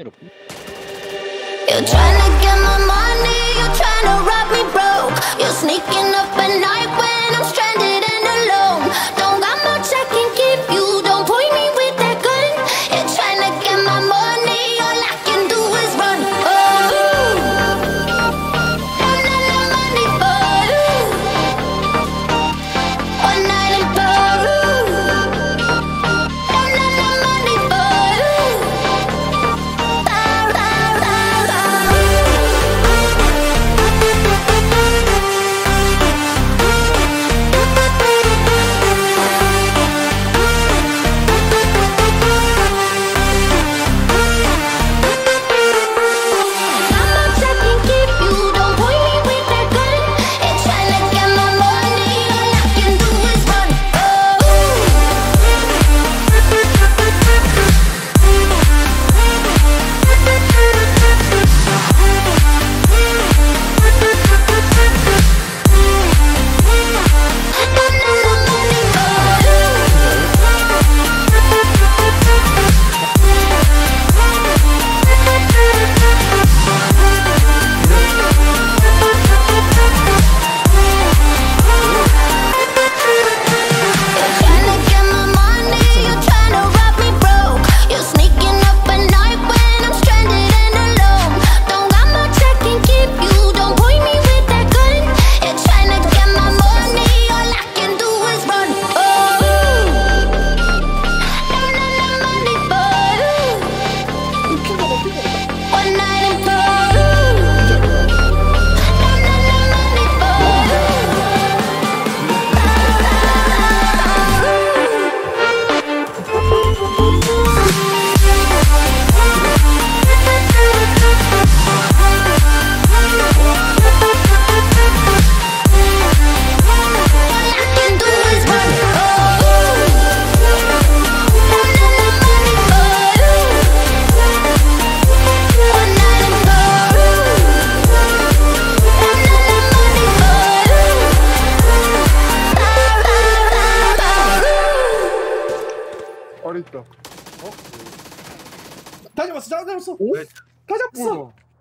You're trying to get my money, you're trying to rob me broke. You're sneaking up at night when I'm stranded and alone. Don't got much I can give you, don't point me with that gun. You're trying to get my money, all I can do is run. Oh, I'm not the money for one night in Peru. I'm not the money for 있다. 다 잡았어. 왜? 다 잡았어.